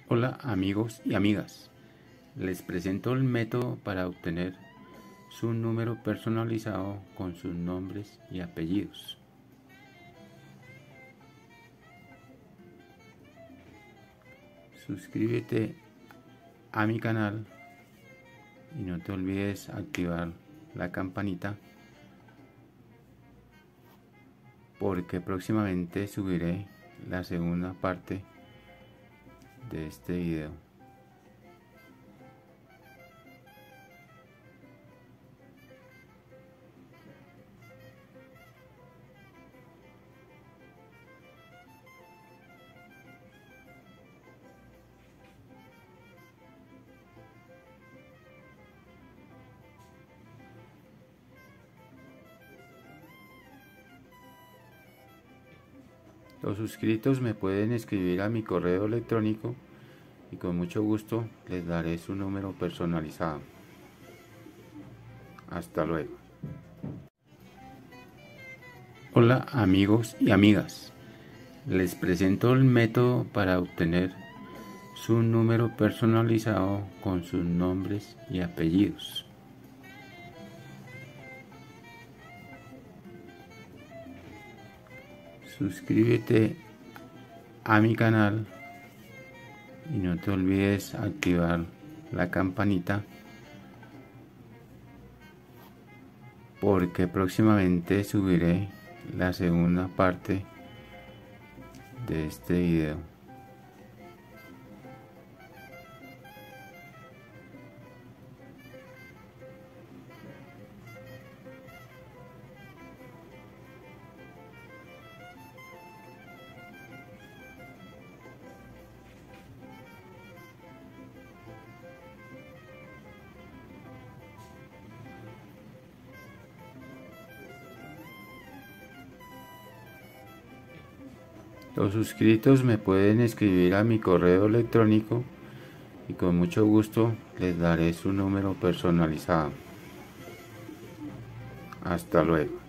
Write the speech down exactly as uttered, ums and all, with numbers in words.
Hola amigos y amigas, les presento el método para obtener su número personalizado con sus nombres y apellidos. Suscríbete a mi canal y no te olvides activar la campanita porque próximamente subiré la segunda parte de este video. Los suscritos me pueden escribir a mi correo electrónico y con mucho gusto les daré su número personalizado. Hasta luego. Hola amigos y amigas, les presento el método para obtener su número personalizado con sus nombres y apellidos. Suscríbete a mi canal y no te olvides activar la campanita porque próximamente subiré la segunda parte de este video. Los suscritos me pueden escribir a mi correo electrónico y con mucho gusto les daré su número personalizado. Hasta luego.